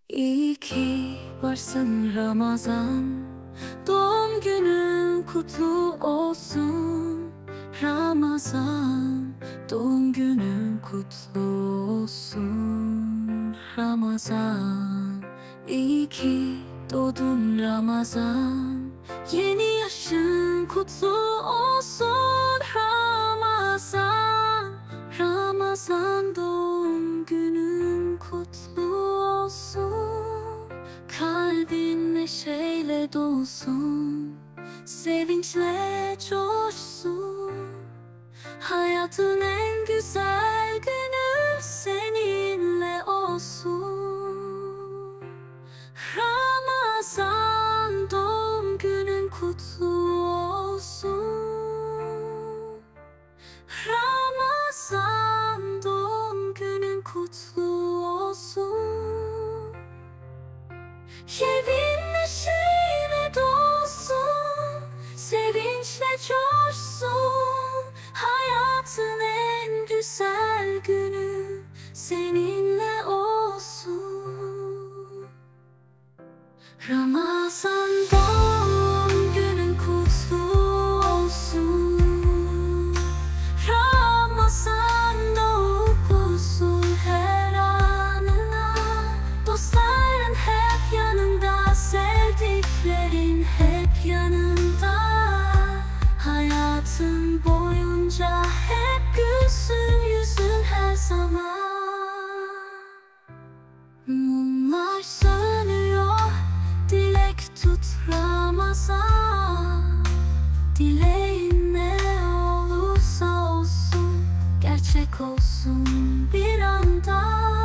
İyi ki varsın Ramazan, doğum günün kutlu olsun. Ramazan, doğum günün kutlu olsun. Ramazan, iyi ki doğdun Ramazan. Yeni yaşın kutlu olsun Ramazan. Ramazan, doğum günün kutlu olsun. Kalbin neşeyle dolsun, sevinçle coşsun. Hayatın en güzel günü seninle olsun. Ramazan, doğum günün kutlu olsun. Ramazan, doğum günün kutlu olsun. Evin neşeyle dolsun, sevinçle coşsun. Hayatın en güzel günü seninle olsun. Ramazan, doğum günün kutlu olsun. Ramazan, doğup olsun her anına. Dostların hep yanında, sevdiklerin hep yanında. Hayatın boyunca hep gülsün yüzün her zaman. Mumlar sönüyor, dilek tut Ramazan. Dileğin ne olursa olsun, gerçek olsun bir anda.